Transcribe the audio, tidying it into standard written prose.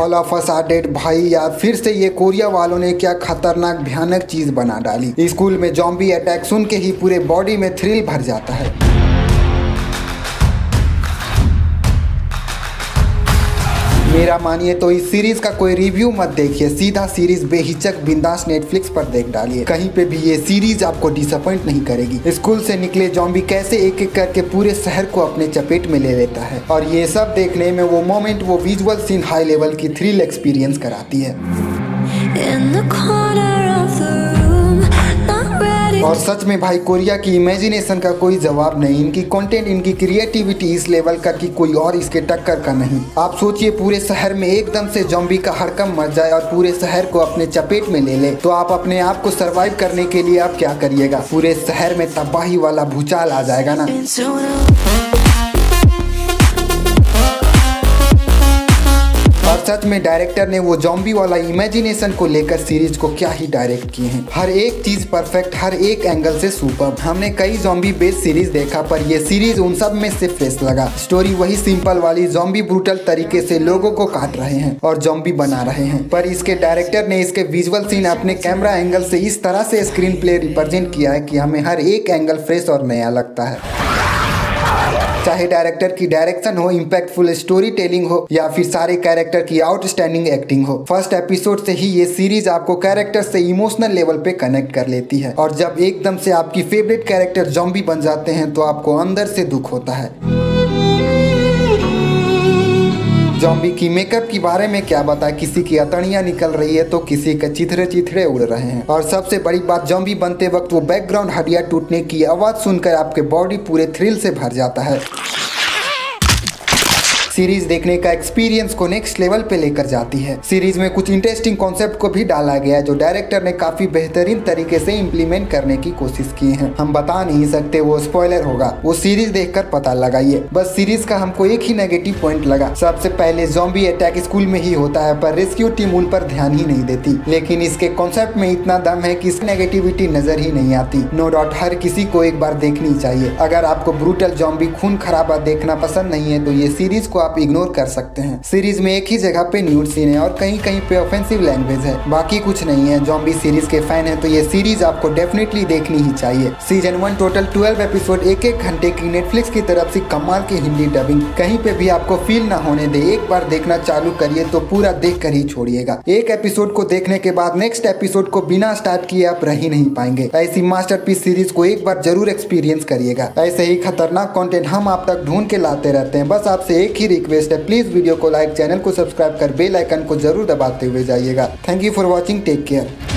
All of us are dead भाई यार, फिर से ये कोरिया वालों ने क्या खतरनाक भयानक चीज बना डाली। स्कूल में ज़ॉम्बी अटैक सुन के ही पूरे बॉडी में थ्रिल भर जाता है। मेरा मानिए तो इस सीरीज का कोई रिव्यू मत देखिए, सीधा सीरीज बेहिचक बिंदास नेटफ्लिक्स पर देख डालिए। कहीं पे भी ये सीरीज आपको डिसअपॉइंट नहीं करेगी। स्कूल से निकले ज़ॉम्बी कैसे एक एक करके पूरे शहर को अपने चपेट में ले लेता है, और ये सब देखने में वो मोमेंट, वो विजुअल सीन हाई लेवल की थ्रिल एक्सपीरियंस कराती है। और सच में भाई कोरिया की इमेजिनेशन का कोई जवाब नहीं। इनकी कंटेंट, इनकी क्रिएटिविटी इस लेवल का कि कोई और इसके टक्कर का नहीं। आप सोचिए पूरे शहर में एकदम से ज़ॉम्बी का हड़कंप मच जाए और पूरे शहर को अपने चपेट में ले ले, तो आप अपने आप को सरवाइव करने के लिए आप क्या करिएगा? पूरे शहर में तबाही वाला भूचाल आ जाएगा ना। और सच में डायरेक्टर ने वो ज़ॉम्बी वाला इमेजिनेशन को लेकर सीरीज को क्या ही डायरेक्ट किए हैं। हर एक चीज परफेक्ट, हर एक एंगल से सुपर। हमने कई ज़ॉम्बी बेस्ड सीरीज देखा, पर ये सीरीज उन सब में से फ्रेश लगा। स्टोरी वही सिंपल वाली, ज़ॉम्बी ब्रूटल तरीके से लोगों को काट रहे हैं और ज़ॉम्बी बना रहे हैं, पर इसके डायरेक्टर ने इसके विजुअल सीन अपने कैमरा एंगल से इस तरह से स्क्रीन प्ले रिप्रेजेंट किया है कि हमें हर एक एंगल फ्रेश और नया लगता है। चाहे डायरेक्टर की डायरेक्शन हो, इम्पैक्टफुल स्टोरी टेलिंग हो, या फिर सारे कैरेक्टर की आउटस्टैंडिंग एक्टिंग हो, फर्स्ट एपिसोड से ही ये सीरीज आपको कैरेक्टर से इमोशनल लेवल पे कनेक्ट कर लेती है। और जब एकदम से आपकी फेवरेट कैरेक्टर ज़ॉम्बी बन जाते हैं तो आपको अंदर से दुख होता है। ज़ॉम्बी की मेकअप के बारे में क्या बताएं, किसी की अतड़ियाँ निकल रही है तो किसी के चिथड़े चिथड़े उड़ रहे हैं। और सबसे बड़ी बात, ज़ॉम्बी बनते वक्त वो बैकग्राउंड हड्डियाँ टूटने की आवाज़ सुनकर आपके बॉडी पूरे थ्रिल से भर जाता है। सीरीज देखने का एक्सपीरियंस को नेक्स्ट लेवल पे लेकर जाती है। सीरीज में कुछ इंटरेस्टिंग कॉन्सेप्ट को भी डाला गया है जो डायरेक्टर ने काफी बेहतरीन तरीके से इम्प्लीमेंट करने की कोशिश की है। हम बता नहीं सकते, वो स्पॉइलर होगा, वो सीरीज देखकर पता लगाइए। बस सीरीज का हमको एक ही नेगेटिव पॉइंट लगा। सबसे पहले ज़ॉम्बी अटैक स्कूल में ही होता है, पर रेस्क्यू टीम उन पर ध्यान ही नहीं देती। लेकिन इसके कॉन्सेप्ट में इतना दम है कि इस नेगेटिविटी नजर ही नहीं आती। नो डाउट हर किसी को एक बार देखनी चाहिए। अगर आपको ब्रूटल ज़ॉम्बी खून खराबा देखना पसंद नहीं है तो ये सीरीज को आप इग्नोर कर सकते हैं। सीरीज में एक ही जगह पे न्यूड सीन है और कहीं कहीं पे ऑफेंसिव लैंग्वेज है, बाकी कुछ नहीं है। ज़ॉम्बी सीरीज के फैन है तो ये सीरीज आपको डेफिनेटली देखनी ही चाहिए। सीजन 1 टोटल 12 एपिसोड, एक एक घंटे की, नेटफ्लिक्स की तरफ से कमाल की हिंदी डबिंग, कहीं पे भी आपको फील ना होने दे। एक बार देखना चालू करिए तो पूरा देख कर ही छोड़िएगा। एक एपिसोड को देखने के बाद नेक्स्ट एपिसोड को बिना स्टार्ट किए आप रह ही नहीं पाएंगे। ऐसी मास्टरपीस सीरीज को एक बार जरूर एक्सपीरियंस करिएगा। ऐसे ही खतरनाक कंटेंट हम आप तक ढूंढ के लाते रहते हैं। बस आपसे एक ही रिक्वेस्ट है, प्लीज वीडियो को लाइक, चैनल को सब्सक्राइब कर बेल आइकन को जरूर दबाते हुए जाइएगा। Thank you for watching, take care.